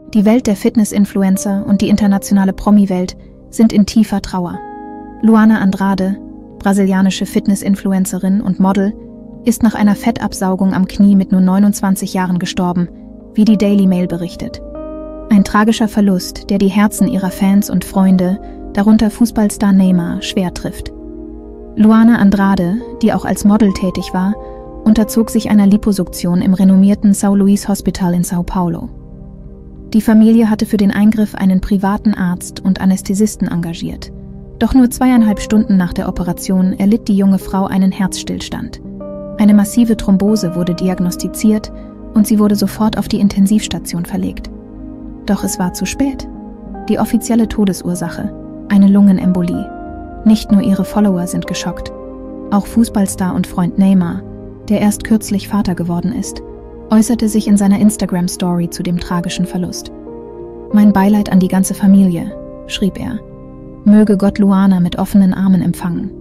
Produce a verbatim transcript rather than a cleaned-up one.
Die Welt der Fitness-Influencer und die internationale Promi-Welt sind in tiefer Trauer. Luana Andrade, brasilianische Fitness-Influencerin und Model, ist nach einer Fettabsaugung am Knie mit nur neunundzwanzig Jahren gestorben, wie die Daily Mail berichtet. Ein tragischer Verlust, der die Herzen ihrer Fans und Freunde, darunter Fußballstar Neymar, schwer trifft. Luana Andrade, die auch als Model tätig war, unterzog sich einer Liposuktion im renommierten São Luís Hospital in São Paulo. Die Familie hatte für den Eingriff einen privaten Arzt und Anästhesisten engagiert. Doch nur zweieinhalb Stunden nach der Operation erlitt die junge Frau einen Herzstillstand. Eine massive Thrombose wurde diagnostiziert und sie wurde sofort auf die Intensivstation verlegt. Doch es war zu spät. Die offizielle Todesursache, eine Lungenembolie. Nicht nur ihre Follower sind geschockt. Auch Fußballstar und Freund Neymar, der erst kürzlich Vater geworden ist, äußerte sich in seiner Instagram-Story zu dem tragischen Verlust. Mein Beileid an die ganze Familie, schrieb er. Möge Gott Luana mit offenen Armen empfangen.